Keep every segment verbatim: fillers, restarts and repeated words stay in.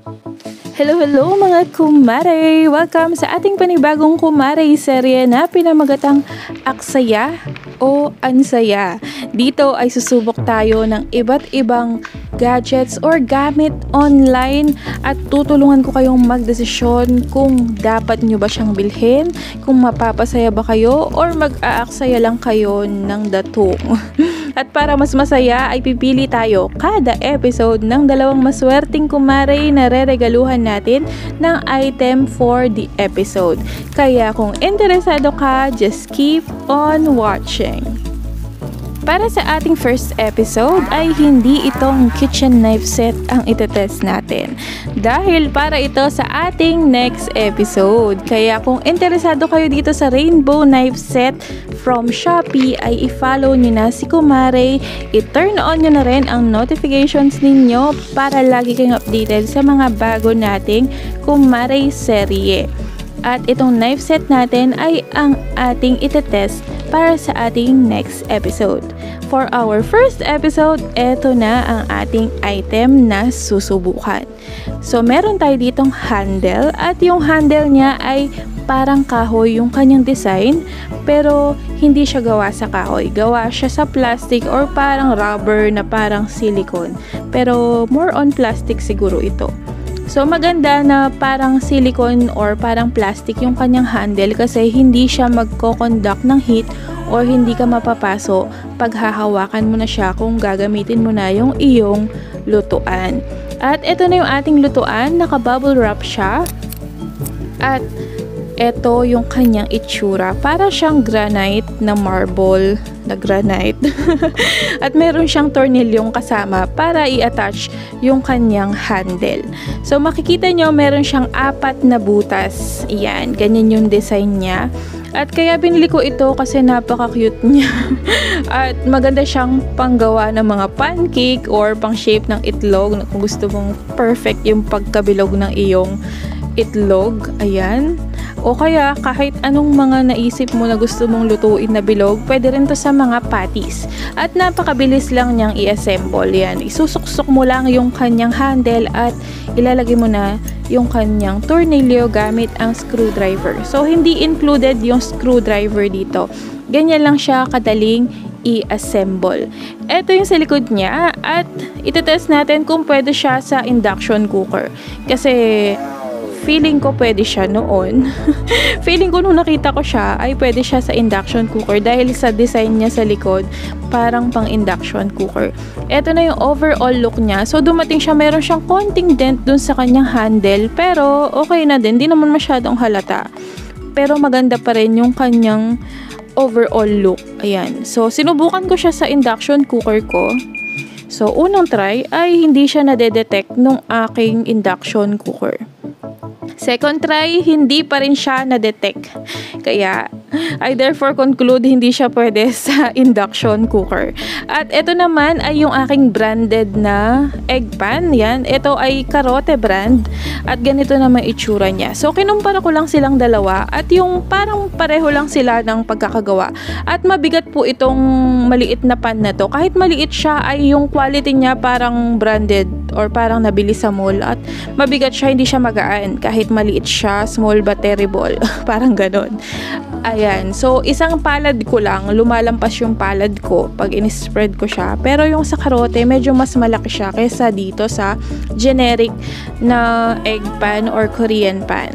Hello, hello mga kumare! Welcome sa ating panibagong kumare serye na pinamagatang Aksaya o Ansaya. Dito ay susubok tayo ng iba't ibang gadgets or gamit online at tutulungan ko kayong magdesisyon kung dapat nyo ba siyang bilhin, kung mapapasaya ba kayo or mag-aaksaya lang kayo ng datong. At para mas masaya ay pipili tayo kada episode ng dalawang maswerteng kumare na reregaluhan natin ng item for the episode. Kaya kung interesado ka, just keep on watching. Para sa ating first episode ay hindi itong kitchen knife set ang itetest natin. Dahil para ito sa ating next episode. Kaya kung interesado kayo dito sa rainbow knife set from Shopee ay i-follow nyo na si Kumare. I-turn on nyo na rin ang notifications ninyo para lagi kayong updated sa mga bago nating Kumare serye. At itong knife set natin ay ang ating itetest para sa ating next episode. For our first episode, eto na ang ating item na susubukan. So, meron tayo ditong handle at yung handle niya ay parang kahoy yung kanyang design pero hindi siya gawa sa kahoy. Gawa siya sa plastic or parang rubber na parang silicone. Pero more on plastic siguro ito. So, maganda na parang silicone or parang plastic yung kanyang handle kasi hindi siya magko-conduct ng heat or hindi ka mapapaso pag hahawakan mo na siya kung gagamitin mo na yung iyong lutuan. At ito na yung ating lutuan, naka-bubble wrap siya. At ito yung kanyang itsura, para siyang granite na marble na granite. At meron siyang tornilyong kasama para i-attach yung kanyang handle. So makikita nyo meron siyang apat na butas. Yan, ganyan yung design niya. At kaya binili ko ito kasi napaka-cute niya. At maganda siyang panggawa ng mga pancake or pang shape ng itlog kung gusto mong perfect yung pagkabilog ng iyong itlog. Ayan. O kaya kahit anong mga naisip mo na gusto mong lutuin na bilog, pwede rin to sa mga patties. At napakabilis lang niyang i-assemble. Yan. Isusuksok mo lang yung kanyang handle at ilalagay mo na yung kanyang tornilyo gamit ang screwdriver. So, hindi included yung screwdriver dito. Ganyan lang siya kadaling i-assemble. Ito yung sa likod niya at itetest natin kung pwede siya sa induction cooker. Kasi feeling ko pwede siya noon. Feeling ko nung nakita ko siya ay pwede siya sa induction cooker dahil sa design niya sa likod parang pang induction cooker. Ito na yung overall look niya. So dumating siya, meron siyang konting dent dun sa kanyang handle pero okay na din, di naman masyadong halata. Pero maganda pa rin yung kanyang overall look. Ayan. So sinubukan ko siya sa induction cooker ko. So unang try ay hindi siya nadedetect nung aking induction cooker. Second try, hindi pa rin siya na-detect. Kaya, I therefore conclude hindi siya pwede sa induction cooker. At ito naman ay yung aking branded na egg pan. Yan, ito ay Karote brand. At ganito naman itsura niya. So, kinumpara ko lang silang dalawa. At yung parang pareho lang sila ng pagkakagawa. At mabigat po itong maliit na pan na to. Kahit maliit siya, ay yung quality niya parang branded or parang nabili sa mall. At mabigat siya, hindi siya magaan. Kahit maliit siya, small but terrible. Parang ganon. Ayan. So, isang palad ko lang, lumalampas yung palad ko pag in-spread ko siya. Pero yung sa karote, medyo mas malaki siya kaysa dito sa generic na egg pan or Korean pan.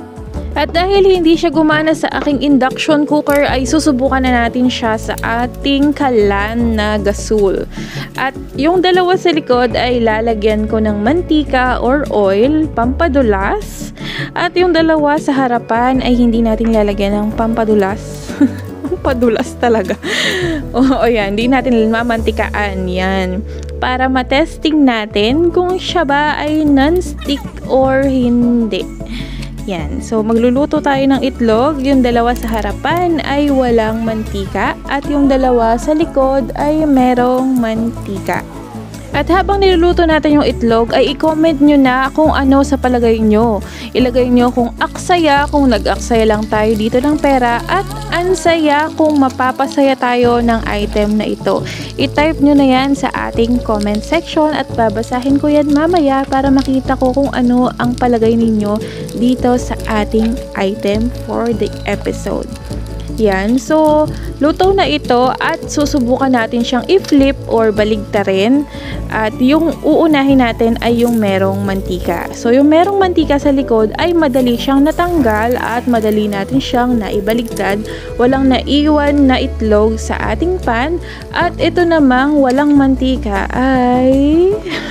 At dahil hindi siya gumana sa aking induction cooker, ay susubukan na natin siya sa ating kalan na gasol. At yung dalawa sa likod ay lalagyan ko ng mantika or oil, pampadulas. At yung dalawa sa harapan ay hindi natin lalagyan ng pampadulas. Pampadulas talaga. O, o yan, hindi natin mamantikaan. Yan. Para matesting natin kung siya ba ay non-stick or hindi. Yan. So, magluluto tayo ng itlog. Yung dalawa sa harapan ay walang mantika. At yung dalawa sa likod ay merong mantika. At habang niluluto natin yung itlog, ay i-comment nyo na kung ano sa palagay nyo. Ilagay nyo kung aksaya, kung nag-aksaya lang tayo dito ng pera, at ansaya kung mapapasaya tayo ng item na ito. I-type nyo na yan sa ating comment section at babasahin ko yan mamaya para makita ko kung ano ang palagay ninyo dito sa ating item for the episode. Yan. So, luto na ito at susubukan natin siyang i-flip or baligtarin. At yung uunahin natin ay yung merong mantika. So, yung merong mantika sa likod ay madali siyang natanggal at madali natin siyang naibaligtad. Walang naiwan na itlog sa ating pan. At ito namang walang mantika ay...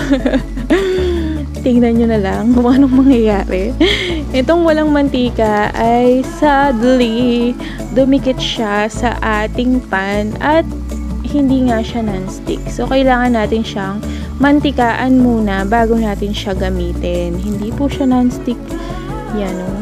tingnan nyo na lang kung anong mangyayari. Itong walang mantika ay sadly dumikit siya sa ating pan at hindi nga siya non-stick. So, kailangan natin siyang mantikaan muna bago natin siya gamitin. Hindi po siya non-stick. Yan o.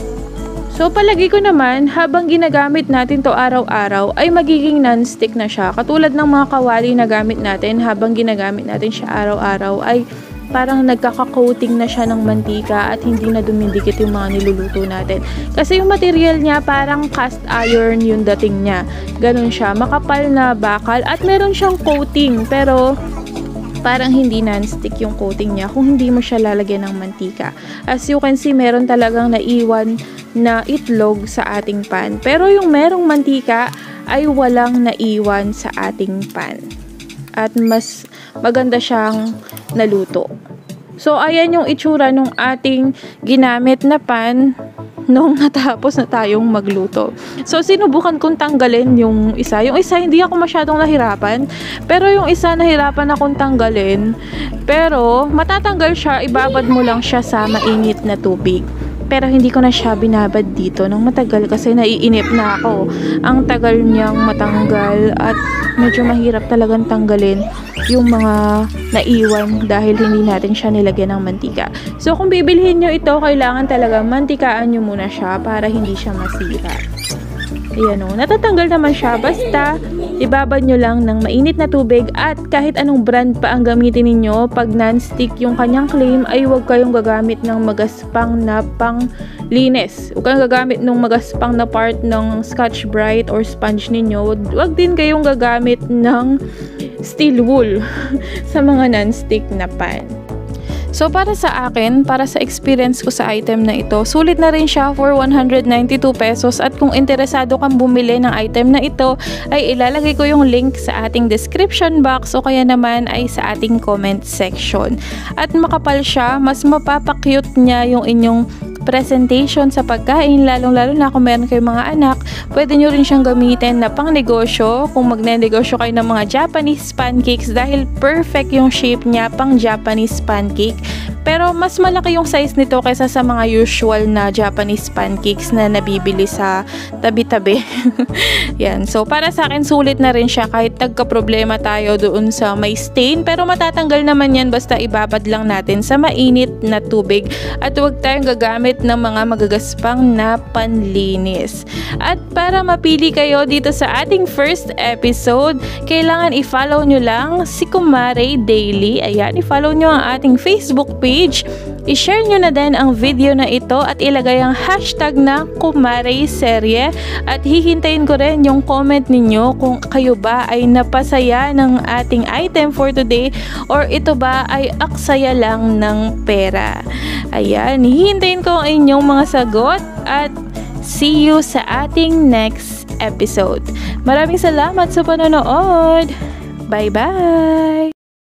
So, palagi ko naman, habang ginagamit natin to araw-araw, ay magiging non-stick na siya. Katulad ng mga kawali na gamit natin, habang ginagamit natin siya araw-araw, ay parang nagkaka-coating na siya ng mantika at hindi na dumidikit yung mga niluluto natin. Kasi yung material niya parang cast iron yung dating niya. Ganun siya, makapal na bakal at meron siyang coating pero parang hindi non-stick yung coating niya kung hindi mo siya lalagyan ng mantika. As you can see, meron talagang naiwan na itlog sa ating pan. Pero yung merong mantika ay walang naiwan sa ating pan. At mas maganda siyang naluto. So, ayan yung itsura ng ating ginamit na pan nung natapos na tayong magluto. So, sinubukan kong tanggalin yung isa. Yung isa, hindi ako masyadong nahirapan. Pero yung isa, nahirapan akong tanggalin. Pero, matatanggal siya, ibabad mo lang siya sa mainit na tubig. Pero hindi ko na siya binabad dito ng matagal kasi naiinip na ako. Ang tagal niyang matanggal at medyo mahirap talagang tanggalin yung mga naiwan dahil hindi natin siya nilagyan ng mantika. So, kung bibilhin nyo ito, kailangan talaga mantikaan nyo muna siya para hindi siya masira. Ayan o, natatanggal naman siya. Basta, ibabad nyo lang ng mainit na tubig at kahit anong brand pa ang gamitin ninyo, pag non-stick yung kanyang claim, ay huwag kayong gagamit ng magaspang na panglinis. Huwag kayong gagamit ng magaspang na part ng Scotch-Brite or sponge ninyo. Huwag din kayong gagamit ng steel wool sa mga non-stick na pan. So, para sa akin, para sa experience ko sa item na ito, sulit na rin siya for one hundred ninety-two pesos at kung interesado kang bumili ng item na ito, ay ilalagay ko yung link sa ating description box o kaya naman ay sa ating comment section. At makapal siya, mas mapapakyut niya yung inyong presentation sa pagkain, lalong-lalo na kung meron kayong mga anak, pwede nyo rin siyang gamitin na pang negosyo kung magne-negosyo kayo ng mga Japanese pancakes dahil perfect yung shape niya pang Japanese pancake. Pero mas malaki yung size nito kaysa sa mga usual na Japanese pancakes na nabibili sa tabi-tabi. Yan. So, para sa akin, sulit na rin siya kahit nagka-problema tayo doon sa may stain. Pero matatanggal naman yan basta ibabad lang natin sa mainit na tubig. At huwag tayong gagamit ng mga magagaspang na panlinis. At para mapili kayo dito sa ating first episode, kailangan i-follow nyo lang si Kumare Daily. Ayan, i-follow nyo ang ating Facebook page. I-share nyo na din ang video na ito at ilagay ang hashtag na Kumare Serye at hihintayin ko rin yung comment ninyo kung kayo ba ay napasaya ng ating item for today or ito ba ay aksaya lang ng pera. Ayan, hihintayin ko ang inyong mga sagot at see you sa ating next episode. Maraming salamat sa panonood. Bye-bye!